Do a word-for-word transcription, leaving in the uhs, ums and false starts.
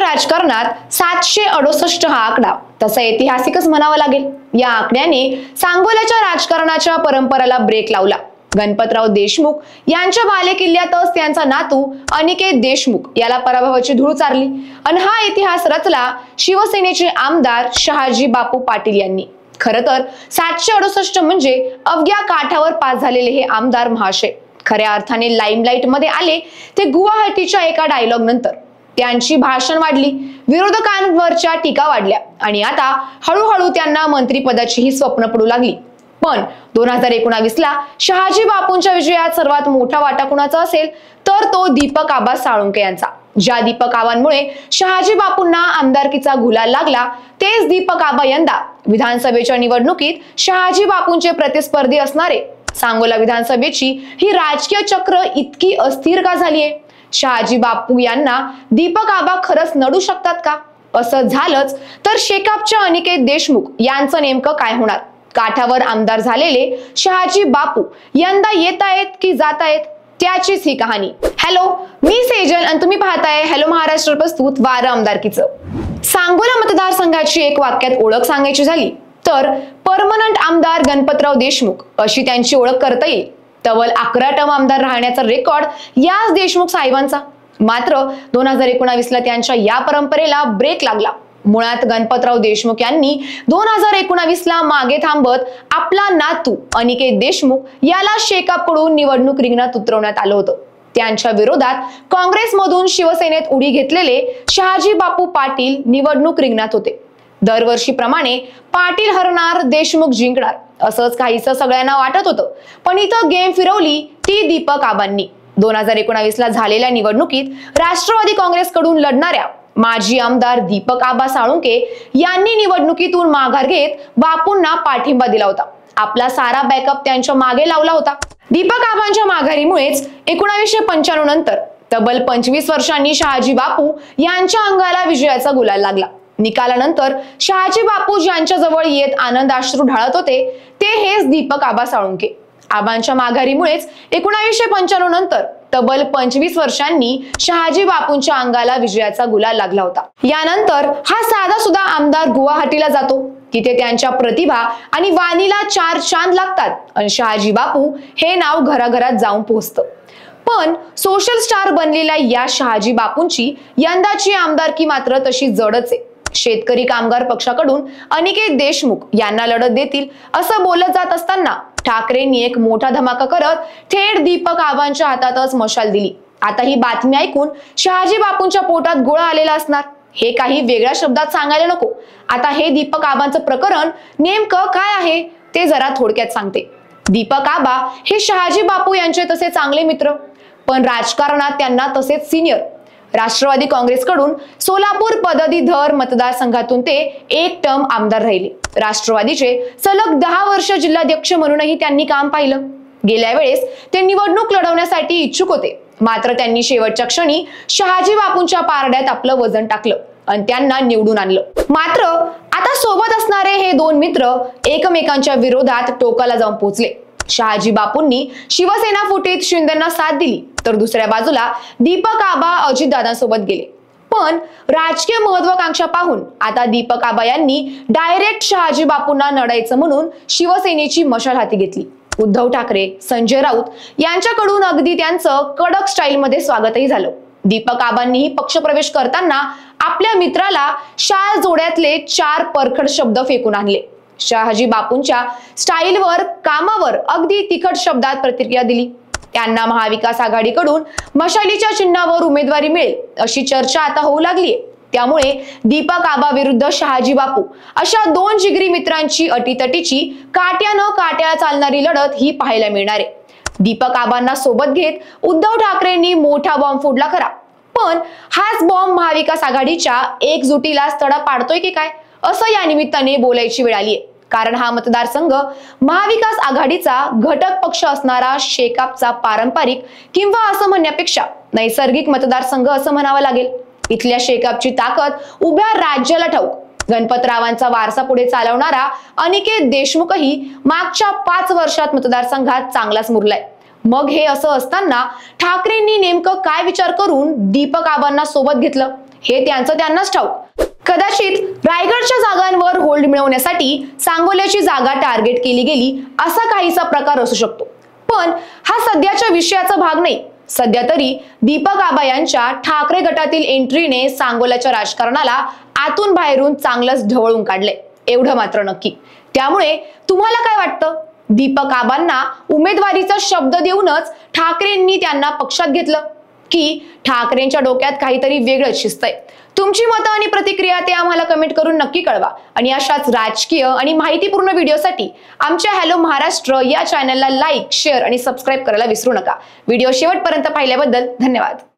राजकारणात सातशे अडुसष्ट हा आकडा तसा ऐतिहासिकच म्हणावा लागेल। या आकड्याने सांगोल्याच्या राजकारणाच्या परंपरेला ब्रेक लावला। गणपतराव देशमुख यांच्या बालेकिल्ल्यातच त्यांचा नातू अनिकेत देशमुख याला पराभवाची धूळ चारली आणि हा इतिहास रचला शिवसेनेचे आमदार शहाजी बापू पाटील यांनी। खरं तर सातशे अडुसष्ट म्हणजे अवघ्या काठावर पास झालेले हे आमदार महाशय खऱ्या अर्थाने लाईमलाईट मध्ये आले ते गुवाहाटीच्या एका डायलॉग नंतर। त्यांची भाषण वाढली, विरोधकांवरच्या टीका वाढल्या आणि आता हळूहळू त्यांना मंत्रिपदाचीही स्वप्न पडू लागली। पण दोन हजार एकोणावीस ला शहाजी बापूंच्या विजयात सर्वात मोठा वाटा कुणाचा असेल तर तो दीपक आबा साळुंखे यांचा। ज्या दीपक आबांमुळे शहाजी बापूंना आमदारकीचा गुलाल लागला तेच दीपक आबा यंदा विधानसभेच्या निवडणुकीत शहाजी बापूंचे प्रतिस्पर्धी असणारे। सांगोला विधानसभेची ही राजकीय चक्र इतकी अस्थिर का झाली आहे? शहाजी बापू यांना दीपक आबा खरंच नडू शकतात का? असं झालंच तर शेकापच्या अनिकेत देशमुख यांचं नेमकं काय होणार? काठावर आमदार झालेले शहाजी बापू यंदा येत आहेत की जात आहेत त्याचीच ही कहाणी। हॅलो, मी सेजल आणि तुम्ही पाहताय हॅलो महाराष्ट्र प्रस्तुत वारं आमदारकीचं। सांगोला मतदारसंघाची एक वाक्यात ओळख सांगायची झाली तर परमनंट आमदार गणपतराव देशमुख अशी त्यांची ओळख करता येईल। तब्बल अकरा टर्म आमदार राहण्याचा रेकॉर्ड याच देशमुख साहेबांचा। मात्र दोन हजार एकोणावीस ला त्यांच्या या परंपरेला ब्रेक लागला। मुळात गणपतराव देशमुख यांनी दोन हजार एकोणावीस ला मागे थांबत आपला नातू अनिकेत देशमुख याला शेकापकडून निवडणूक रिंगणात उतरवण्यात आलं होतं। त्यांच्या विरोधात काँग्रेसमधून शिवसेनेत उडी घेतलेले शहाजी बापू पाटील निवडणूक रिंगणात होते। दरवर्षीप्रमाणे पाटील हरणार देशमुख जिंकणार असंच काहीसं सगळ्यांना वाटत होतं, पण इथं गेम फिरवली ती दीपक आबांनी। दोन हजार एकोणावीस ला झालेल्या निवडणुकीत राष्ट्रवादी काँग्रेसकडून लढणाऱ्या माजी आमदार दीपक आबा साळुंखे यांनी निवडणुकीतून माघार घेत बापूंना पाठिंबा दिला होता। आपला सारा बॅकअप त्यांच्या मागे लावला होता। दीपक आबांच्या माघारीमुळेच एकोणावीसशे पंच्याण्णव नंतर तब्बल पंचवीस वर्षांनी शहाजी बापू यांच्या अंगाला विजयाचा गुलाल लागला। निकालानंतर शहाजी बापू ज्यांच्या जवळ येत आनंद अश्रू ढाळत होते ते हेच दीपक आबा साळुंखे। आबांच्या माघारीमुळेच एकोणावीसशे पंच्याण्णव नंतर तब्बल पंचवीस वर्षांनी शहाजी बापूंच्या अंगाला विजयाचा गुलाल लागला होता। यानंतर हा साधा सुद्धा आमदार गुवाहाटीला जातो, तिथे त्यांच्या प्रतिभा आणि वाणीला चार चांद लागतात आणि शहाजी बापू हे नाव घराघरात जाऊन पोहोचतं। पण सोशल स्टार बनलेल्या या शहाजी बापूंची यंदाची आमदारकी मात्र तशी जडच आहे। शेतकरी कामगार पक्षाकडून अनिकेत देशमुख यांना लढत देतील असं बोलत जात असताना ठाकरेंनी एक मोठा धमाका करत थेट दीपक आबांच्या हातातच मशाल दिली। आता ही बातमी ऐकून शहाजी बापूंच्या पोटात गोळा आलेला असणार हे काही वेगळ्या शब्दात सांगायला नको। आता हे दीपक आबांचं प्रकरण नेमकं काय आहे ते जरा थोडक्यात सांगते। दीपक आबा हे शहाजी बापू यांचे तसे चांगले मित्र, पण राजकारणात त्यांना तसेच सिनियर। राष्ट्रवादी काँग्रेसकडून सोलापूर पदवीधर मतदारसंघातून ते एक टर्म आमदार राहिले। राष्ट्रवादीचे सलग दहा वर्ष जिल्हाध्यक्ष म्हणूनही त्यांनी काम पाहिलं। गेल्या वेळेस ते निवडणूक लढवण्यासाठी इच्छुक होते, मात्र त्यांनी शेवटच्या क्षणी शहाजी बापूंच्या पारड्यात आपलं वजन टाकलं आणि त्यांना निवडून आणलं। मात्र आता सोबत असणारे हे दोन मित्र एकमेकांच्या विरोधात टोकाला जाऊन पोहोचले। शहाजी बापूंनी शिवसेना फुटीत शिंदेना साथ दिली तर दुसऱ्या बाजूला दीपक आबा अजितदादांसोबत गेले। पण राजकीय महत्वाकांक्षा पाहून आता दीपक आबा यांनी डायरेक्ट शहाजी बापूंना नडायचं म्हणून शिवसेनेची मशाल हाती घेतली। उद्धव ठाकरे, संजय राऊत यांच्याकडून अगदी त्यांचं कडक स्टाईल मध्ये स्वागतही झालं। दीपक आबांनीही पक्षप्रवेश करताना आपल्या मित्राला शाल जोड्यातले चार परखड शब्द फेकून आणले। शहाजी बापूंच्या स्टाईलवर, कामावर अगदी तिखट शब्दात प्रतिक्रिया दिली। त्यांना महाविकास आघाडीकडून मशालीच्या चिन्हावर उमेदवारी मिळेल अशी चर्चा आता होऊ लागलीये। त्यामुळे दीपक आबा विरुद्ध शहाजी बापू अशा दोन जिगरी मित्रांची अटीतटीची काट्यानं काट्या चालणारी लढत ही पाहायला मिळणार आहे। दीपक आबांना सोबत घेत उद्धव ठाकरेंनी मोठा बॉम्ब फोडला खरा, पण हाच बॉम्ब महाविकास आघाडीच्या एकजुटीला तडा पाडतोय की काय असं या निमित्ताने बोलायची वेळ आलीये। कारण हा मतदारसंघ महाविकास आघाडीचा घटक पक्ष असणारा शेकापचा पारंपरिक किंवा असं म्हणण्यापेक्षा नैसर्गिक मतदारसंघ असं म्हणावं लागेल। इथल्या शेकापची ताकद उभ्या राज्याला ठाऊक। गणपतरावांचा वारसा पुढे चालवणारा अनिकेत देशमुखही मागच्या पाच वर्षात मतदारसंघात चांगलाच मुरलाय। मग हे असं असताना ठाकरेंनी नेमकं काय विचार करून दीपक आबांना सोबत घेतलं हे त्यांचं त्यांनाच ठाऊक. कदाचित रायगडच्या जागांवर होल्ड मिळवण्यासाठी सांगोल्याची जागा टार्गेट केली गेली असा काहीसा प्रकार असू शकतो. पण हा सध्याच्या विषयाचा भाग नाही. सध्या तरी दीपक आबा यांच्या ठाकरे गटातील एंट्रीने सांगोल्याच्या राजकारणाला आतून बाहेरून चांगलंच ढवळून काढले, एवढं मात्र नक्की. त्यामुळे तुम्हाला काय वाटतं? दीपक आबांना उमेदवारीचा शब्द देऊनच ठाकरेंनी त्यांना पक्षात घेतलं, की ठाकरेंच्या डोक्यात काहीतरी वेगळंच शिजतंय? तुमची मतं आणि प्रतिक्रिया ते आम्हाला कमेंट करून नक्की कळवा. आणि अशाच राजकीय आणि माहितीपूर्ण व्हिडिओसाठी आमच्या हॅलो महाराष्ट्र या चॅनलला लाईक, शेअर आणि सबस्क्राईब करायला विसरू नका. व्हिडिओ शेवटपर्यंत पाहिल्याबद्दल धन्यवाद.